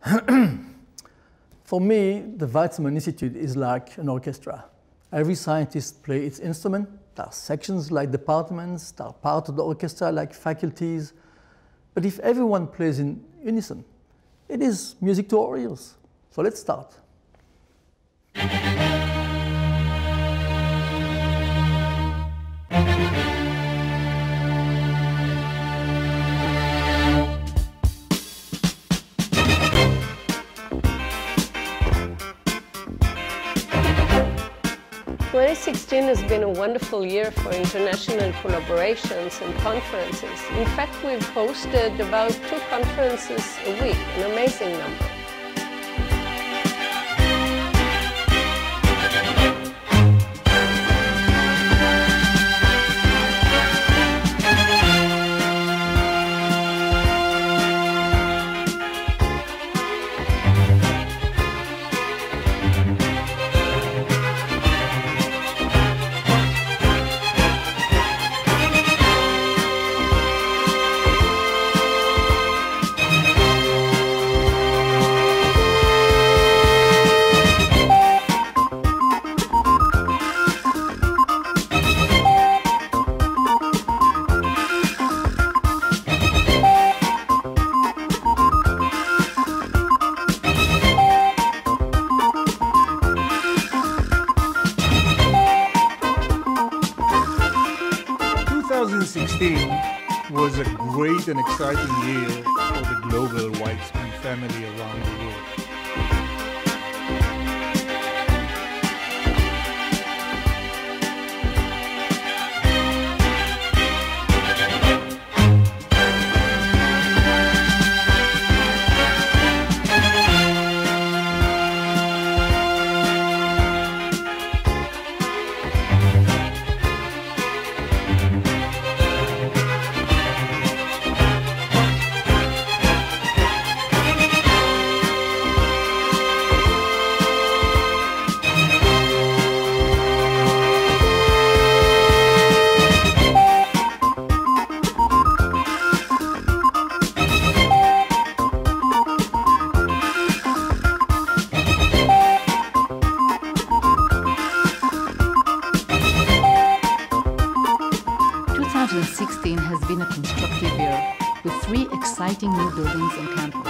For me, the Weizmann Institute is like an orchestra. Every scientist plays its instrument. There are sections like departments, there are parts of the orchestra like faculties. But if everyone plays in unison, it is music to our ears. So let's start. 2016 has been a wonderful year for international collaborations and conferences. In fact, we've hosted about 2 conferences a week, an amazing number. Was a great and exciting year for the global Weizmann family around the world. Has been a constructive year with 3 exciting new buildings on campus.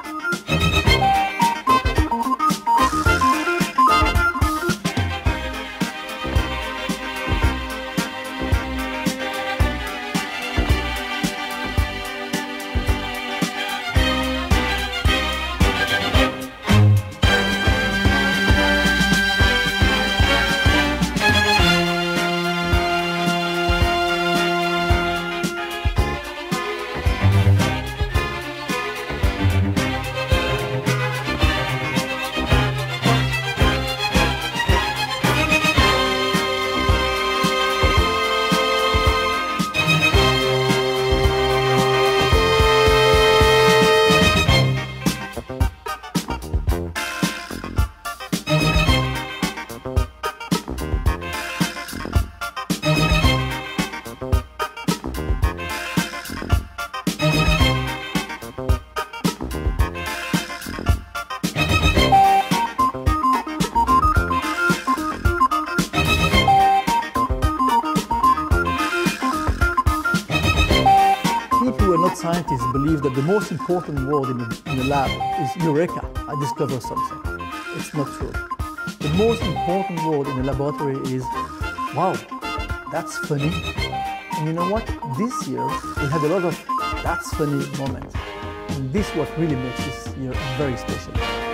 'People who are not scientists believe that the most important word in a lab is eureka, I discovered something. It's not true. The most important word in a laboratory is, wow, that's funny. And you know what? This year, we had a lot of that's funny moments. And this is what really makes this year very special.